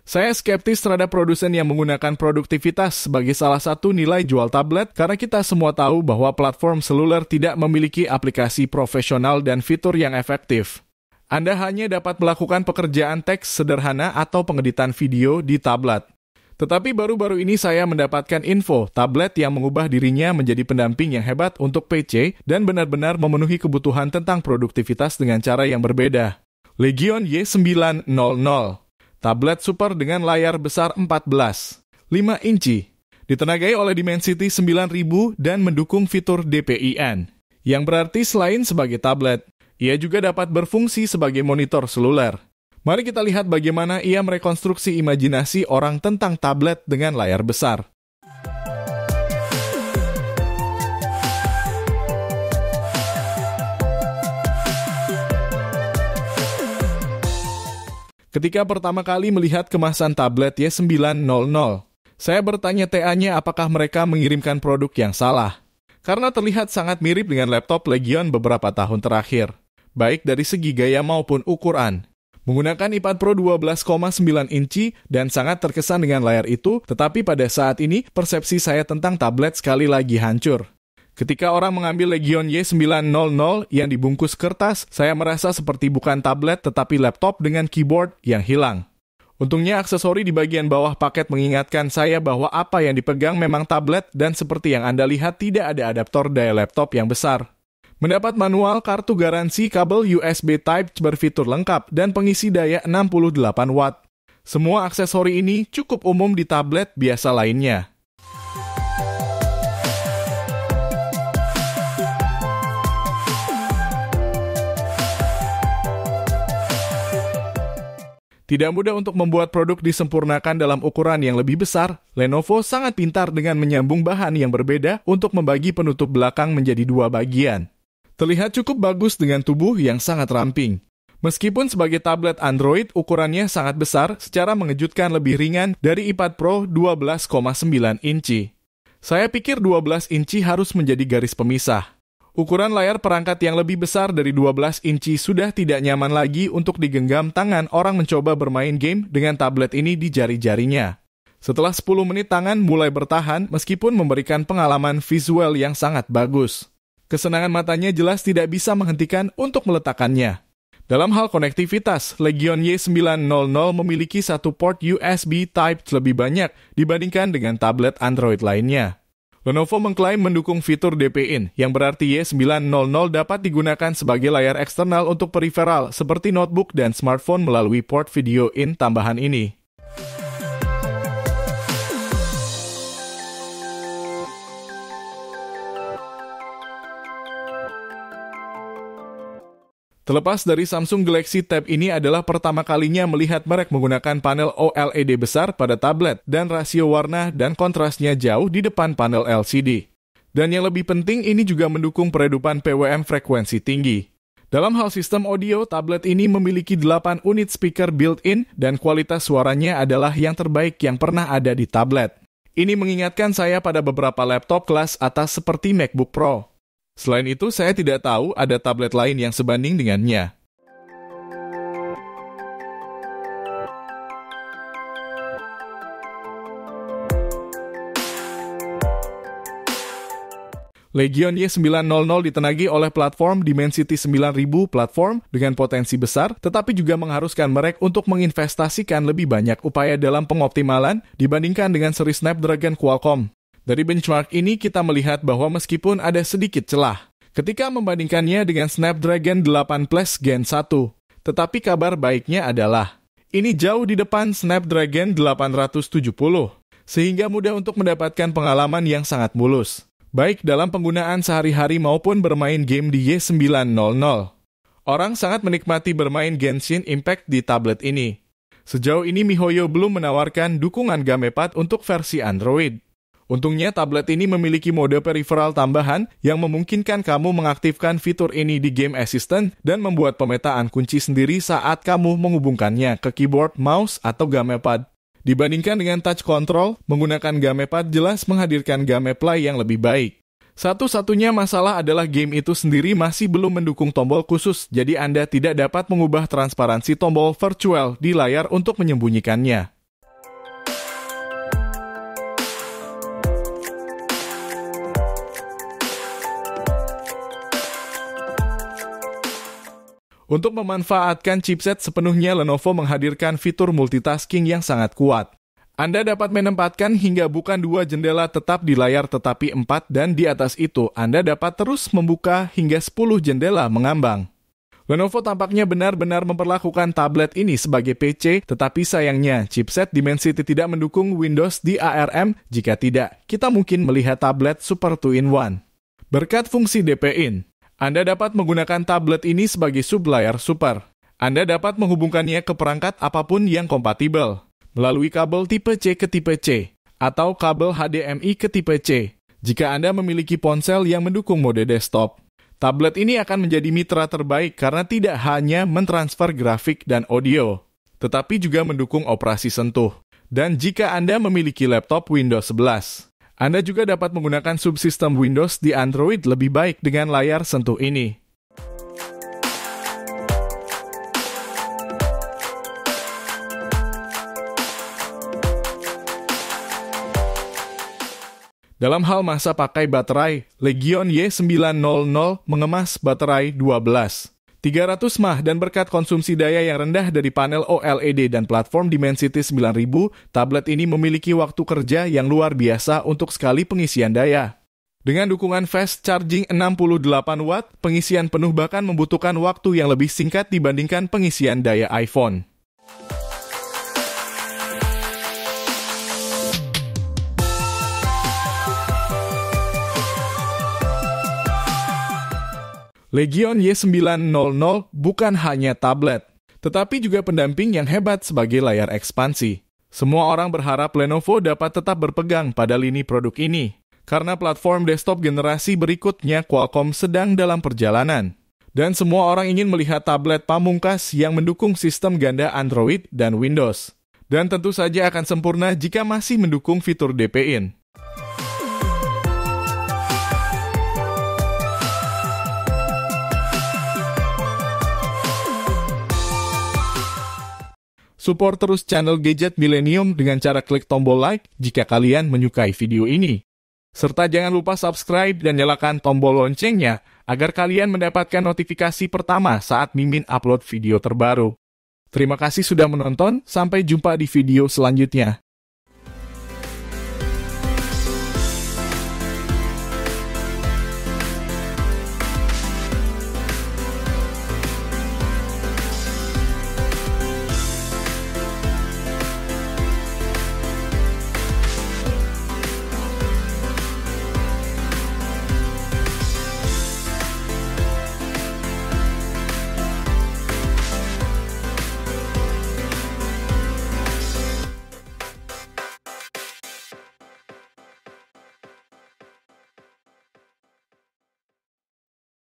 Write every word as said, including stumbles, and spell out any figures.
Saya skeptis terhadap produsen yang menggunakan produktivitas sebagai salah satu nilai jual tablet karena kita semua tahu bahwa platform seluler tidak memiliki aplikasi profesional dan fitur yang efektif. Anda hanya dapat melakukan pekerjaan teks sederhana atau pengeditan video di tablet. Tetapi baru-baru ini saya mendapatkan info tablet yang mengubah dirinya menjadi pendamping yang hebat untuk P C dan benar-benar memenuhi kebutuhan tentang produktivitas dengan cara yang berbeda. Legion Y sembilan nol. Tablet super dengan layar besar empat belas koma lima inci, ditenagai oleh Dimensity sembilan ribu dan mendukung fitur D P I N, yang berarti selain sebagai tablet, ia juga dapat berfungsi sebagai monitor seluler. Mari kita lihat bagaimana ia merekonstruksi imajinasi orang tentang tablet dengan layar besar. Ketika pertama kali melihat kemasan tablet Y sembilan nol, saya bertanya T A-nya apakah mereka mengirimkan produk yang salah. Karena terlihat sangat mirip dengan laptop Legion beberapa tahun terakhir, baik dari segi gaya maupun ukuran. Menggunakan iPad Pro dua belas koma sembilan inci dan sangat terkesan dengan layar itu, tetapi pada saat ini persepsi saya tentang tablet sekali lagi hancur. Ketika orang mengambil Legion Y sembilan nol yang dibungkus kertas, saya merasa seperti bukan tablet tetapi laptop dengan keyboard yang hilang. Untungnya aksesori di bagian bawah paket mengingatkan saya bahwa apa yang dipegang memang tablet dan seperti yang Anda lihat tidak ada adaptor daya laptop yang besar. Mendapat manual, kartu garansi, kabel U S B Type berfitur lengkap, dan pengisi daya enam puluh delapan watt. Semua aksesori ini cukup umum di tablet biasa lainnya. Tidak mudah untuk membuat produk disempurnakan dalam ukuran yang lebih besar, Lenovo sangat pintar dengan menyambung bahan yang berbeda untuk membagi penutup belakang menjadi dua bagian. Terlihat cukup bagus dengan tubuh yang sangat ramping. Meskipun sebagai tablet Android, ukurannya sangat besar, secara mengejutkan lebih ringan dari iPad Pro dua belas koma sembilan inci. Saya pikir dua belas inci harus menjadi garis pemisah. Ukuran layar perangkat yang lebih besar dari dua belas inci sudah tidak nyaman lagi untuk digenggam tangan orang mencoba bermain game dengan tablet ini di jari-jarinya. Setelah sepuluh menit tangan mulai bertahan meskipun memberikan pengalaman visual yang sangat bagus. Kesenangan matanya jelas tidak bisa menghentikan untuk meletakkannya. Dalam hal konektivitas, Legion Y sembilan nol memiliki satu port U S B Type lebih banyak dibandingkan dengan tablet Android lainnya. Lenovo mengklaim mendukung fitur D P I N, yang berarti Y sembilan nol dapat digunakan sebagai layar eksternal untuk periferal seperti notebook dan smartphone melalui port video in tambahan ini. Terlepas dari Samsung Galaxy Tab ini adalah pertama kalinya melihat merek menggunakan panel O L E D besar pada tablet dan rasio warna dan kontrasnya jauh di depan panel L C D. Dan yang lebih penting ini juga mendukung peredupan P W M frekuensi tinggi. Dalam hal sistem audio, tablet ini memiliki delapan unit speaker built-in dan kualitas suaranya adalah yang terbaik yang pernah ada di tablet. Ini mengingatkan saya pada beberapa laptop kelas atas seperti MacBook Pro. Selain itu, saya tidak tahu ada tablet lain yang sebanding dengannya. Legion Y sembilan nol ditenagi oleh platform Dimensity sembilan ribu platform dengan potensi besar, tetapi juga mengharuskan merek untuk menginvestasikan lebih banyak upaya dalam pengoptimalan dibandingkan dengan seri Snapdragon Qualcomm. Dari benchmark ini kita melihat bahwa meskipun ada sedikit celah ketika membandingkannya dengan Snapdragon delapan Plus Gen satu, tetapi kabar baiknya adalah ini jauh di depan Snapdragon delapan ratus tujuh puluh, sehingga mudah untuk mendapatkan pengalaman yang sangat mulus, baik dalam penggunaan sehari-hari maupun bermain game di Y sembilan nol. Orang sangat menikmati bermain Genshin Impact di tablet ini. Sejauh ini MiHoYo belum menawarkan dukungan GamePad untuk versi Android. Untungnya tablet ini memiliki mode peripheral tambahan yang memungkinkan kamu mengaktifkan fitur ini di Game Assistant dan membuat pemetaan kunci sendiri saat kamu menghubungkannya ke keyboard, mouse, atau GamePad. Dibandingkan dengan touch control, menggunakan GamePad jelas menghadirkan gameplay yang lebih baik. Satu-satunya masalah adalah game itu sendiri masih belum mendukung tombol khusus, jadi Anda tidak dapat mengubah transparansi tombol virtual di layar untuk menyembunyikannya. Untuk memanfaatkan chipset sepenuhnya, Lenovo menghadirkan fitur multitasking yang sangat kuat. Anda dapat menempatkan hingga bukan dua jendela tetap di layar tetapi empat, dan di atas itu Anda dapat terus membuka hingga sepuluh jendela mengambang. Lenovo tampaknya benar-benar memperlakukan tablet ini sebagai P C, tetapi sayangnya chipset Dimensity tidak mendukung Windows di A R M. Jika tidak, kita mungkin melihat tablet Super two in one. Berkat fungsi D P in, Anda dapat menggunakan tablet ini sebagai sublayar super. Anda dapat menghubungkannya ke perangkat apapun yang kompatibel, melalui kabel tipe C ke tipe C, atau kabel H D M I ke tipe C. Jika Anda memiliki ponsel yang mendukung mode desktop, tablet ini akan menjadi mitra terbaik karena tidak hanya mentransfer grafik dan audio, tetapi juga mendukung operasi sentuh. Dan jika Anda memiliki laptop Windows sebelas, Anda juga dapat menggunakan subsistem Windows di Android lebih baik dengan layar sentuh ini. Dalam hal masa pakai baterai, Legion Y sembilan nol nol mengemas baterai dua belas tiga ratus mAh dan berkat konsumsi daya yang rendah dari panel O L E D dan platform Dimensity sembilan ribu, tablet ini memiliki waktu kerja yang luar biasa untuk sekali pengisian daya. Dengan dukungan fast charging enam puluh delapan watt, pengisian penuh bahkan membutuhkan waktu yang lebih singkat dibandingkan pengisian daya iPhone. Legion Y sembilan nol nol bukan hanya tablet, tetapi juga pendamping yang hebat sebagai layar ekspansi. Semua orang berharap Lenovo dapat tetap berpegang pada lini produk ini, karena platform desktop generasi berikutnya Qualcomm sedang dalam perjalanan. Dan semua orang ingin melihat tablet pamungkas yang mendukung sistem ganda Android dan Windows. Dan tentu saja akan sempurna jika masih mendukung fitur D P in. Support terus channel Gadget Millennium dengan cara klik tombol like jika kalian menyukai video ini. Serta jangan lupa subscribe dan nyalakan tombol loncengnya agar kalian mendapatkan notifikasi pertama saat Mimin upload video terbaru. Terima kasih sudah menonton, sampai jumpa di video selanjutnya.